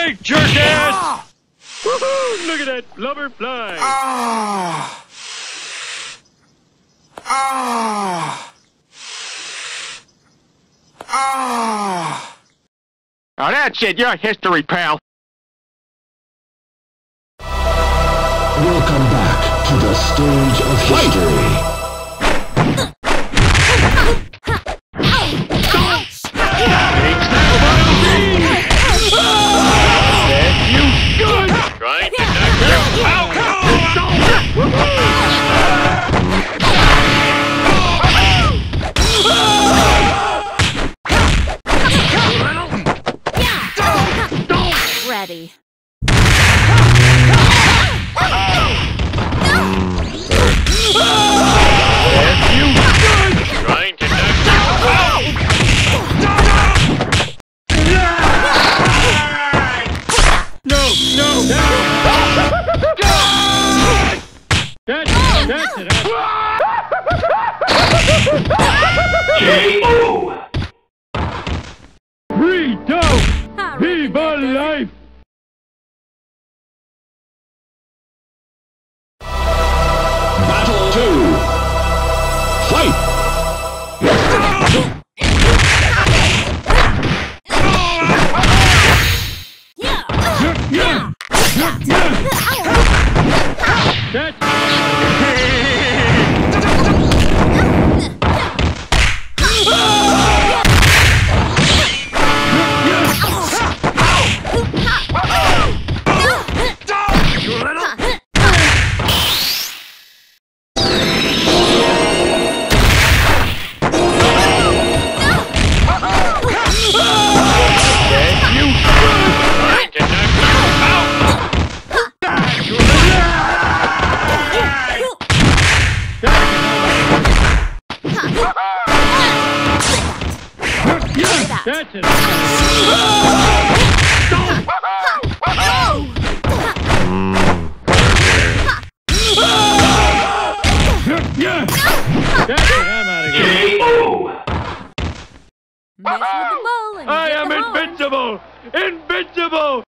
Strike, jerk-ass! Woohoo! Look at that blubber fly! Oh, that's it. You're history, pal. Welcome back to the stage of history. Trying to knock you out! Ready. Trying to knock you out! No! That's it. K.O. Free dope! Viva life! Battle 2. Fight! That's it. I'm out of here. K.O. Mess with the ball and I get am the ball. invincible! Invincible!